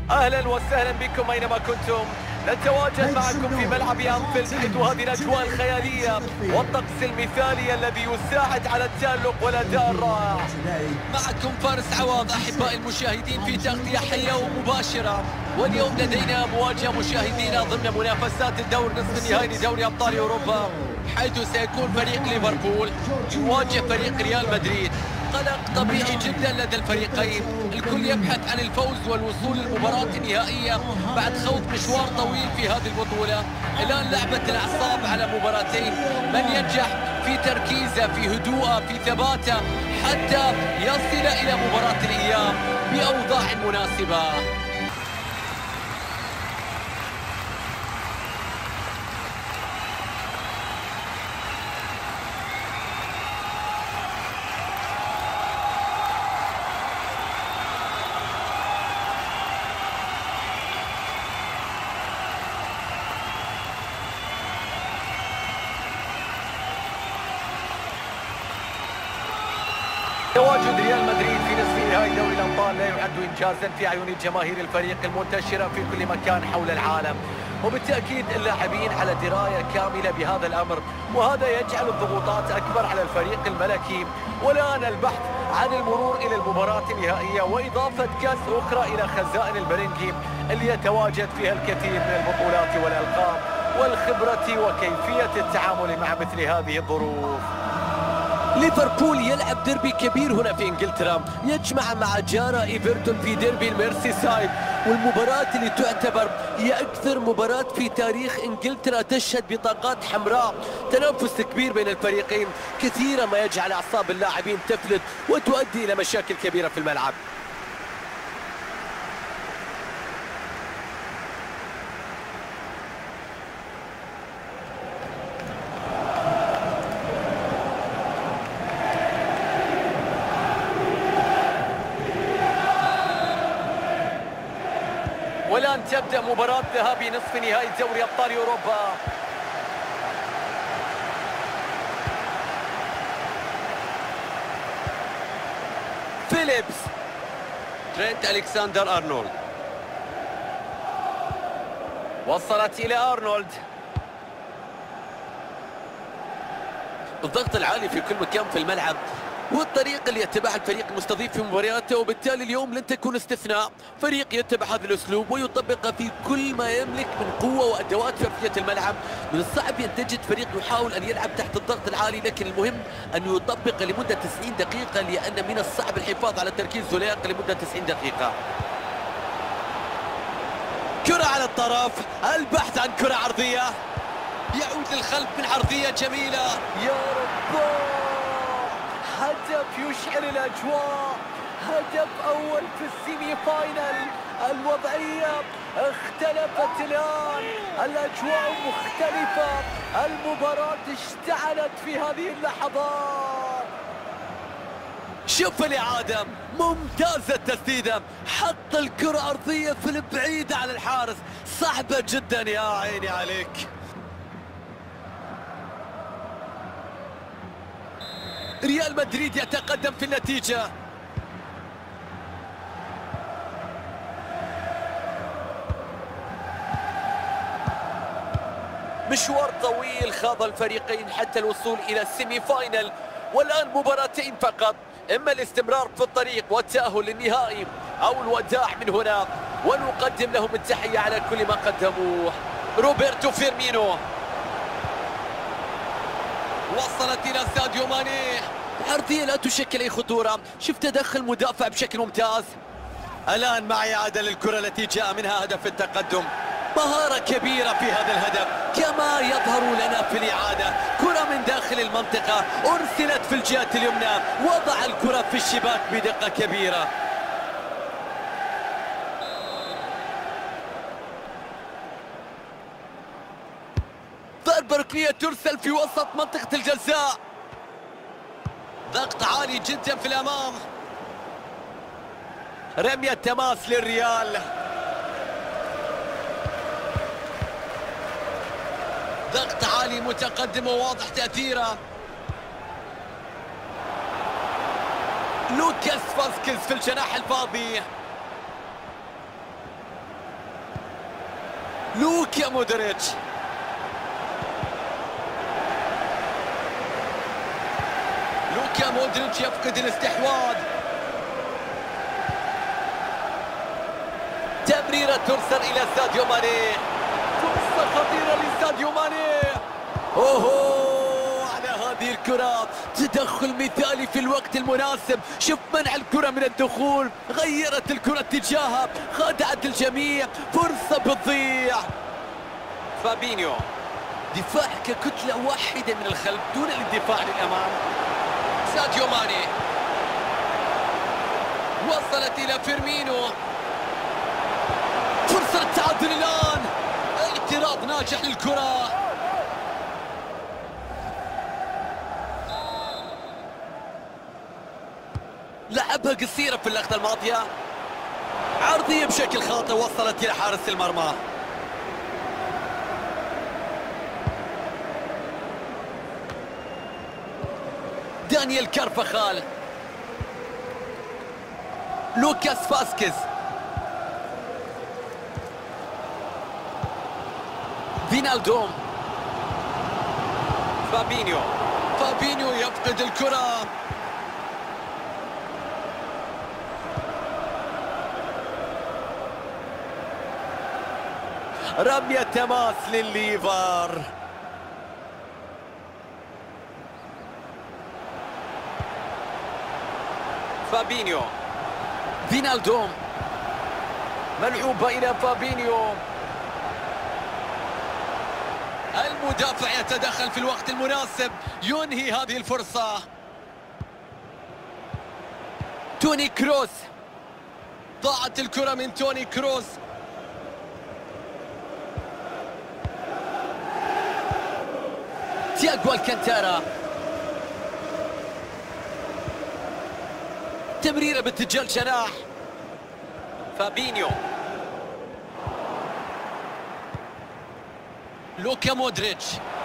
أهلا وسهلا بكم أينما كنتم. نتواجد معكم في ملعب أنفيلد، حيث هذه الأجواء الخيالية والطقس المثالي الذي يساعد على التألق والأداء الرائع. معكم فارس عوض أحبائي المشاهدين في تغطية حية ومباشرة. واليوم لدينا مواجهة مشاهدينا ضمن منافسات الدور نصف النهائي لدوري أبطال أوروبا، حيث سيكون فريق ليفربول يواجه فريق ريال مدريد. قلق طبيعي جدا لدى الفريقين، الكل يبحث عن الفوز والوصول للمباراة النهائية بعد خوض مشوار طويل في هذه البطولة. الآن لعبة الأعصاب على مباراتين، من ينجح في تركيزه، في هدوءه، في ثباته، حتى يصل إلى مباراة الإياب بأوضاع مناسبة. تواجد ريال مدريد في نصف نهائي دوري الأبطال لا يعد إنجازا في أعين جماهير الفريق المنتشرة في كل مكان حول العالم، وبالتأكيد اللاعبين على دراية كاملة بهذا الأمر، وهذا يجعل الضغوطات أكبر على الفريق الملكي. والآن البحث عن المرور إلى المباراة النهائية وإضافة كأس أخرى إلى خزائن البرنجي اللي يتواجد فيها الكثير من البطولات والألقاب والخبرة وكيفية التعامل مع مثل هذه الظروف. ليفربول يلعب ديربي كبير هنا في انجلترا، يجمع مع جارة ايفرتون في ديربي الميرسي سايد، والمباراة اللي تعتبر هي أكثر مباراة في تاريخ انجلترا تشهد بطاقات حمراء. تنافس كبير بين الفريقين كثيرا ما يجعل أعصاب اللاعبين تفلت وتؤدي إلى مشاكل كبيرة في الملعب. والآن تبدأ مباراة ذهاب نصف نهائي دوري أبطال أوروبا. فيليبس، ترينت ألكسندر أرنولد، وصلت إلى أرنولد. الضغط العالي في كل مكان في الملعب والطريقة اللي يتبعها الفريق المستضيف في مبارياته، وبالتالي اليوم لن تكون استثناء. فريق يتبع هذا الأسلوب ويطبقه في كل ما يملك من قوة وأدوات في أرضية الملعب. من الصعب أن تجد فريق يحاول أن يلعب تحت الضغط العالي، لكن المهم أن يطبق لمدة 90 دقيقة، لأن من الصعب الحفاظ على التركيز واللياقة لمدة 90 دقيقة. كرة على الطرف، البحث عن كرة عرضية، يعود للخلف من عرضية جميلة. يا رب، هدف يشعل الأجواء، هدف أول في السيمي فاينل. الوضعية اختلفت الآن، الأجواء مختلفة، المباراة اشتعلت في هذه اللحظات. شوف الإعادة، ممتازة التسديدة، حط الكرة أرضية في البعيدة عن الحارس، صعبة جدا يا عيني عليك. ريال مدريد يتقدم في النتيجة. مشوار طويل خاض الفريقين حتى الوصول إلى السيمي فاينل، والآن مباراتين فقط، إما الاستمرار في الطريق والتأهل للنهائي أو الوداع من هنا، ونقدم لهم التحية على كل ما قدموه. روبرتو فيرمينو، وصلت إلى ساديو ماني، عرضية لا تشكل أي خطورة، شفت تدخل مدافع بشكل ممتاز. الآن مع إعادة للكرة التي جاء منها هدف التقدم، مهارة كبيرة في هذا الهدف كما يظهر لنا في الإعادة. كرة من داخل المنطقة أرسلت في الجهة اليمنى، وضع الكرة في الشباك بدقة كبيرة. ضربة ركنية ترسل في وسط منطقة الجزاء، ضغط عالي جدا في الأمام، رمية تماس للريال، ضغط عالي متقدم وواضح تأثيره. لوكاس فاسكيز في الجناح الفاضي، لوكا مودريتش. لوكا مودريتش يفقد الاستحواذ. تمريرة ترسل إلى ساديو ماني. فرصة خطيرة لساديو ماني. على هذه الكرة تدخل مثالي في الوقت المناسب. شوف منع الكرة من الدخول، غيرت الكرة اتجاهها، خدعت الجميع. فرصة بتضيع. فابينيو دفاع ككتلة واحدة من الخلف دون الاندفاع للأمام. ساديو ماني وصلت إلى فيرمينو. فرصة التعادل الآن. اعتراض ناجح للكرة. لعبها قصيرة في اللقطة الماضية. عرضية بشكل خاطئ وصلت إلى حارس المرمى. دانيال كارفاخال. لوكاس فاسكيز. فينالدوم. فابينيو يفقد الكرة. رمية تماس للليفر. فابينيو. فينالدوم. ملعوبة إلى فابينيو. المدافع يتدخل في الوقت المناسب، ينهي هذه الفرصة. توني كروس. ضاعت الكرة من توني كروس. تياغو الكانتارا. تمريرة باتجاه الجناح. فابينيو. لوكا مودريتش.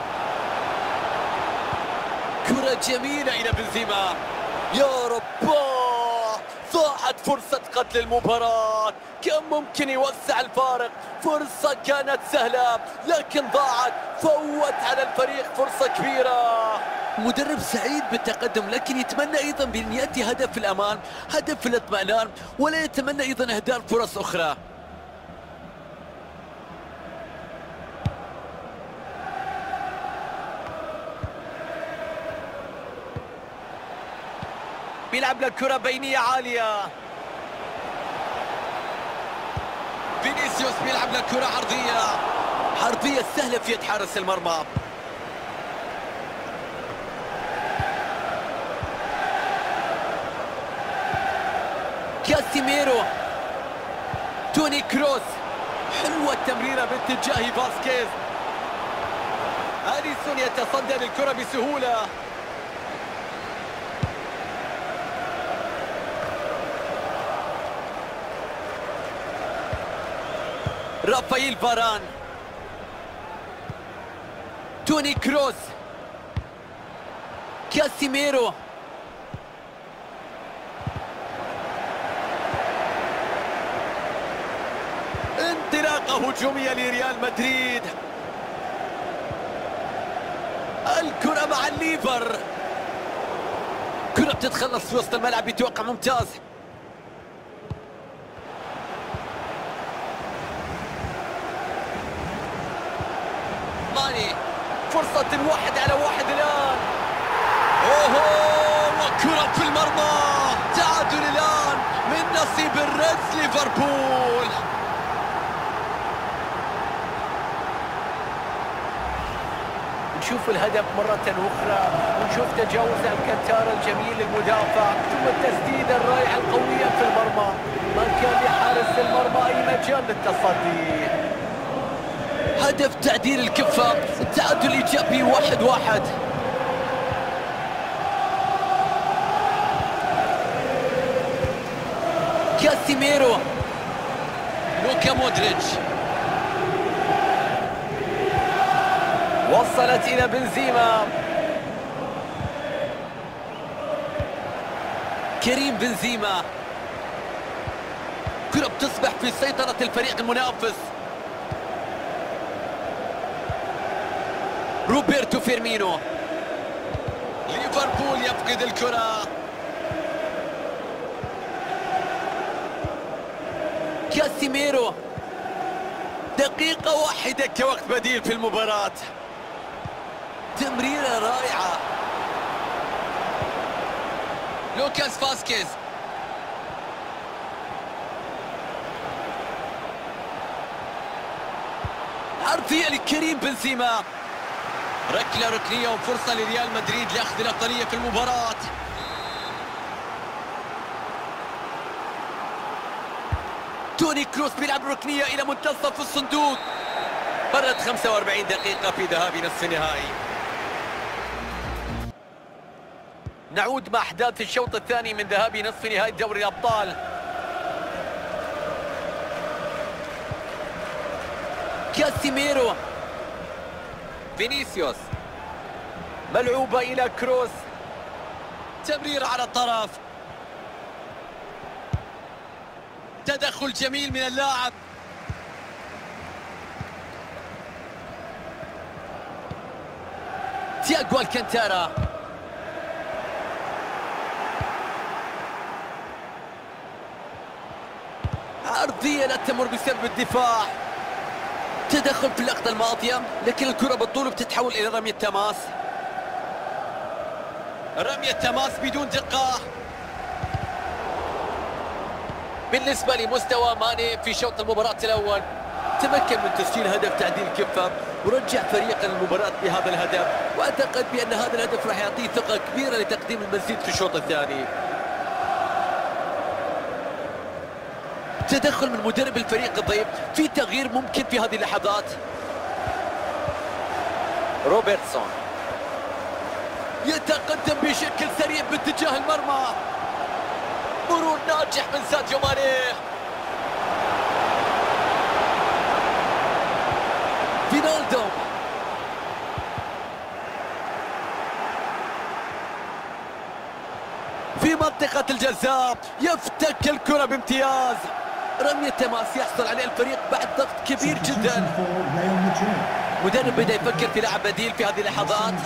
كرة جميلة إلى بنزيما. يا رب، ضاعت فرصة قتل المباراة. كان ممكن يوسع الفارق. فرصة كانت سهلة لكن ضاعت. فوت على الفريق فرصة كبيرة. مدرب سعيد بالتقدم لكن يتمنى أيضا بأن يأتي هدف في الأمان، هدف في الاطمئنان، ولا يتمنى أيضا إهدار فرص أخرى. بيلعب للكرة بينية عالية. فينيسيوس بيلعب للكرة عرضية سهلة في يد حارس المرمى. كاسيميرو. توني كروس. حلوة التمريرة باتجاه فاسكيز. أليسون يتصدى للكرة بسهولة. رافائيل فاران. توني كروس. كاسيميرو. انطلاقة هجومية لريال مدريد. الكرة مع الليفر. كرة بتتخلص في وسط الملعب بتوقع ممتاز. ماني. فرصة 1-على-1 الآن. وكرة في المرمى. تعادل الآن من نصيب الريدز ليفربول. نشوف الهدف مرة أخرى ونشوف تجاوز الكانتارا الجميل للمدافع ثم التسديدة الرائعة القوية في المرمى. ما كان لحارس المرمى أي مجال للتصدي. هدف تعديل الكفة. التعادل إيجابي 1-1. كاسيميرو. لوكا مودريتش. وصلت إلى بنزيما. كريم بنزيما. كرة بتصبح في سيطرة الفريق المنافس. روبرتو فيرمينو. ليفربول يفقد الكرة. كاسيميرو. دقيقة واحدة كوقت بديل في المباراة. تمريرة رائعة. لوكاس فاسكيز. عرضية لكريم بنزيما. ركلة ركنية وفرصة لريال مدريد لأخذ الأفضلية في المباراة. توني كروس بيلعب ركنية إلى منتصف الصندوق. مرت 45 دقيقة في ذهاب نصف النهائي. نعود مع أحداث الشوط الثاني من ذهاب نصف نهائي دوري الأبطال. كاسيميرو. فينيسيوس. ملعوبة إلى كروس. تمرير على الطرف. تدخل جميل من اللاعب. تياغو الكانتارا. عرضية لا تمر بسبب الدفاع. تدخل في اللقطة الماضية، لكن الكرة بالطول بتتحول إلى رمية تماس. رمية تماس بدون دقة. بالنسبة لمستوى ماني في شوط المباراة الأول، تمكن من تسجيل هدف تعديل كفة ورجع فريق المباراة بهذا الهدف، وأعتقد بأن هذا الهدف راح يعطيه ثقة كبيرة لتقديم المزيد في الشوط الثاني. تدخل من مدرب الفريق الضيف، في تغيير ممكن في هذه اللحظات. روبرتسون يتقدم بشكل سريع باتجاه المرمى. مرور ناجح من ساديو ماني. فينالدو. في منطقة الجزاء يفتك الكرة بامتياز. رمية تماس يحصل عليه الفريق بعد ضغط كبير جدا. مدرب بدأ يفكر في لاعب بديل في هذه اللحظات.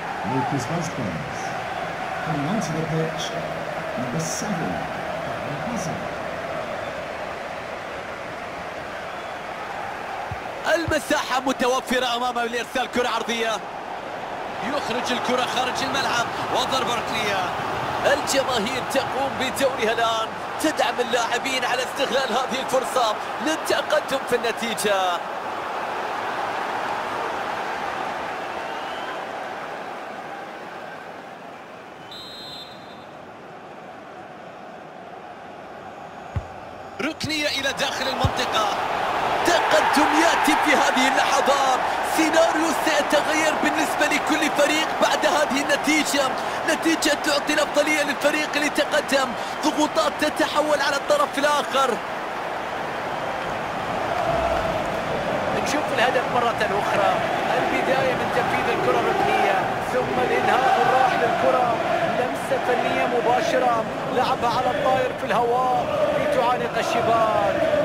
المساحة متوفرة أمامه لإرسال كرة عرضية. يخرج الكرة خارج الملعب وضربة ركنية. الجماهير تقوم بدورها الآن، تدعم اللاعبين على استغلال هذه الفرصة للتقدم في النتيجة. ركنية إلى داخل المنطقة. تقدم يأتي في هذه اللحظات. سيناريو سيتغير بالنسبة لكل فريق بعد هذه النتيجة. نتيجة تعطي الأفضلية للفريق اللي تقدم. ضغوطات تتحول على الطرف الآخر. نشوف الهدف مرة أخرى. البداية من تنفيذ الكرة الركنية، ثم الإنهاء الراح للكرة. لمسة فنية مباشرة، لعبها على الطائر في الهواء لتعانق الشباك.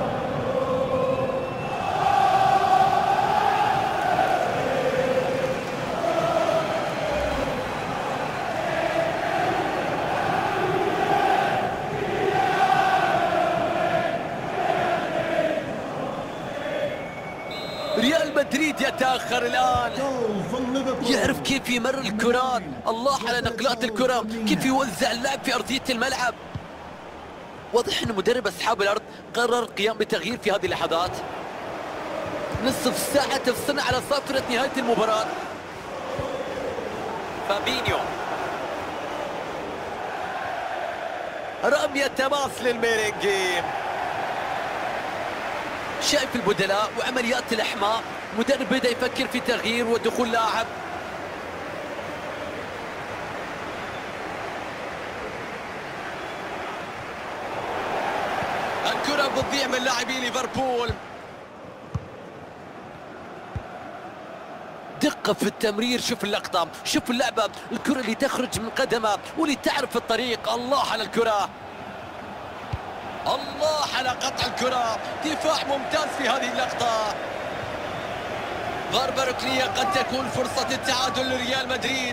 ريال مدريد يتأخر الآن. يعرف كيف يمرر الكرات. الله على نقلات الكرة، كيف يوزع اللعب في أرضية الملعب. واضح أن مدرب أصحاب الأرض قرر القيام بتغيير في هذه اللحظات. نصف ساعة تفصلنا على صافرة نهاية المباراة. فابينيو. رمية تماس للميرينجي. شايف البدلاء وعمليات الإحماء. مدرب بدأ يفكر في تغيير ودخول لاعب. الكرة بتضيع من لاعبي ليفربول. دقة في التمرير. شوف اللقطة، شوف اللعبة، الكرة اللي تخرج من قدمه واللي تعرف الطريق. الله على الكرة، الله على قطع الكرة. دفاع ممتاز في هذه اللقطة. ضربة ركنية قد تكون فرصة التعادل لريال مدريد.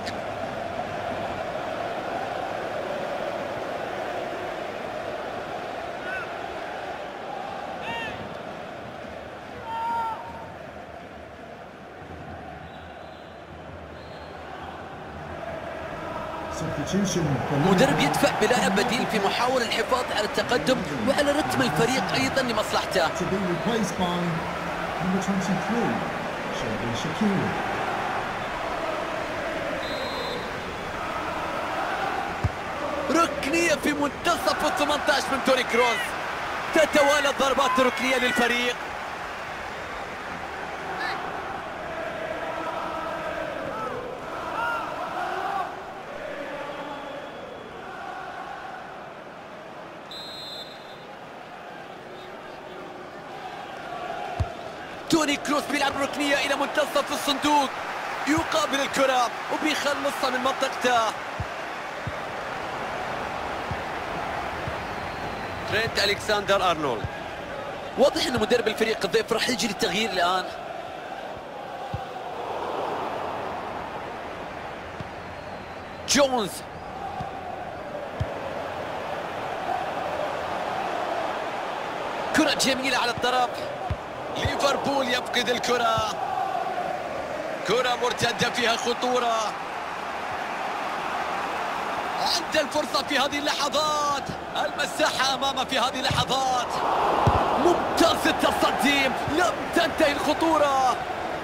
مدرب يدفع بلاعب بديل في محاولة الحفاظ على التقدم وعلى رتم الفريق أيضا لمصلحته. ركنية في منتصف ال 18 من توني كروس. تتوالى الضربات الركنية للفريق. توني كروس بيلعب ركنية إلى منتصف الصندوق، يقابل الكرة وبيخلصها من منطقته. ترينت ألكسندر أرنولد. واضح أن مدرب الفريق الضيف راح يجري التغيير الآن. جونز. كرة جميلة على الطرف. ليفربول يفقد الكرة. كرة مرتدة فيها خطورة. عند الفرصة في هذه اللحظات. المساحة أمامه في هذه اللحظات. ممتاز التصدي. لم تنتهي الخطورة.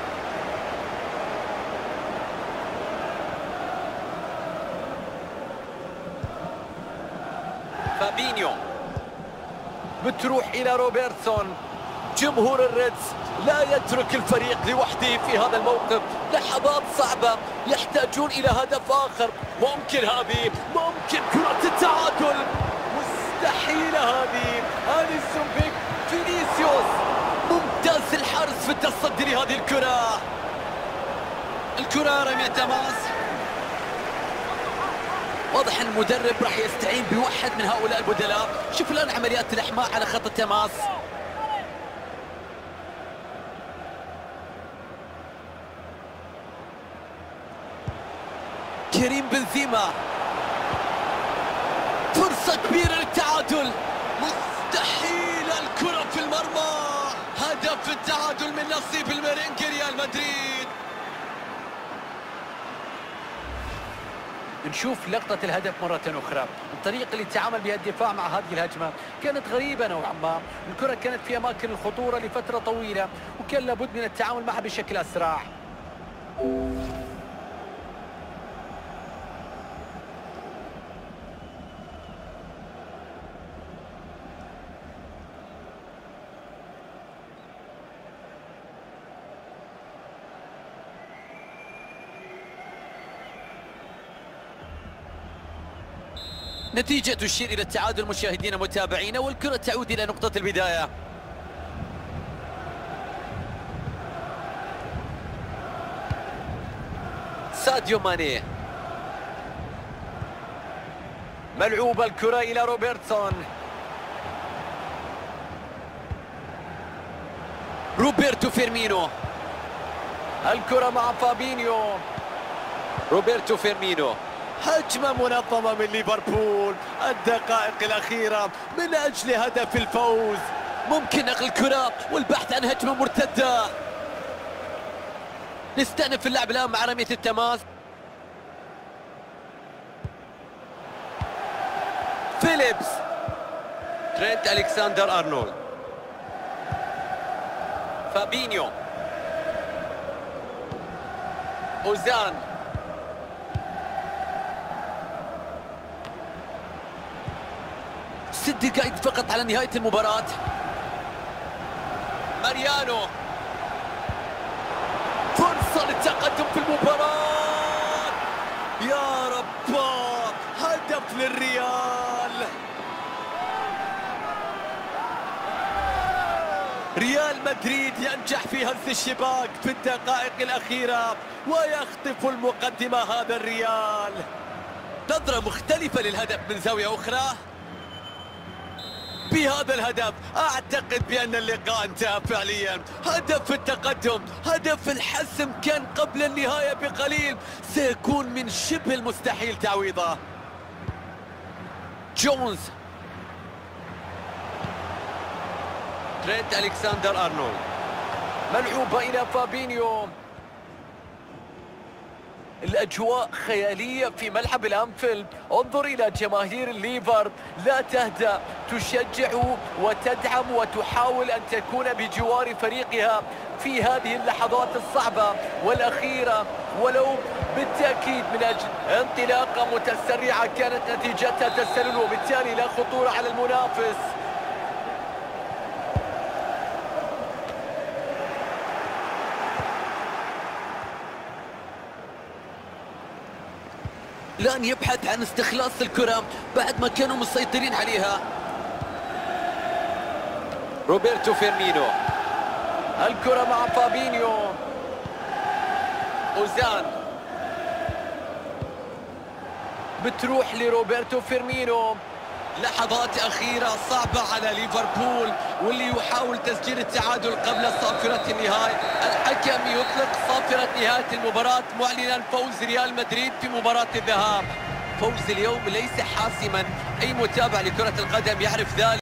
فابينيو. بتروح إلى روبرتسون. جمهور الريدز لا يترك الفريق لوحده في هذا الموقف. لحظات صعبة، يحتاجون إلى هدف آخر. ممكن هذه، ممكن كرة التعادل. مستحيلة هذه. أليسون بيك. فينيسيوس. ممتاز الحارس في التصدي لهذه الكرة. الكرة رمية تماس. واضح أن المدرب راح يستعين بواحد من هؤلاء البدلاء. شوف الآن عمليات الإحماء على خط التماس. كريم بنزيما. فرصة كبيرة للتعادل. مستحيل الكرة في المرمى. هدف التعادل من نصيب الميرينج ريال مدريد. نشوف لقطة الهدف مرة أخرى. الطريقة اللي تعامل بها الدفاع مع هذه الهجمة كانت غريبة نوعا ما. الكرة كانت في أماكن الخطورة لفترة طويلة وكان لابد من التعامل معها بشكل أسرع. نتيجة تشير إلى التعادل مشاهدينا متابعينا، والكرة تعود إلى نقطة البداية. ساديو ماني. ملعوبة الكرة إلى روبرتسون. روبرتو فيرمينو. الكرة مع فابينيو. روبرتو فيرمينو. هجمة منظمة من ليفربول. الدقائق الأخيرة من أجل هدف الفوز. ممكن نقل الكرة والبحث عن هجمة مرتدة. نستأنف اللعب الآن مع رمية التماس. فيليبس. ترينت ألكسندر أرنولد. فابينيو. أوزان. ست دقائق فقط على نهاية المباراة. ماريانو. فرصة للتقدم في المباراة. يا رب، هدف للريال. ريال مدريد ينجح في هز الشباك في الدقائق الأخيرة ويخطف المقدمة هذا الريال. نظرة مختلفة للهدف من زاوية أخرى. بهذا الهدف. أعتقد بأن اللقاء انتهى فعليا. هدف التقدم، هدف الحسم كان قبل النهاية بقليل، سيكون من شبه المستحيل تعويضه. جونز، ترينت ألكسندر أرنولد، ملعوبة إلى فابينيو. الأجواء خيالية في ملعب الأنفيلد. انظر إلى جماهير الليفر، لا تهدأ، تشجع وتدعم وتحاول أن تكون بجوار فريقها في هذه اللحظات الصعبة والأخيرة، ولو بالتأكيد من أجل انطلاقة متسرعة كانت نتيجتها تسلل وبالتالي لا خطورة على المنافس. الآن يبحث عن استخلاص الكرة بعد ما كانوا مسيطرين عليها. روبرتو فيرمينو، الكرة مع فابينيو. أوزان، بتروح لروبرتو فيرمينو. لحظات أخيرة صعبة على ليفربول واللي يحاول تسجيل التعادل قبل صافرة النهاية. الحكم يطلق صافرة نهاية المباراة معلنا فوز ريال مدريد في مباراة الذهاب. فوز اليوم ليس حاسما، أي متابع لكرة القدم يعرف ذلك.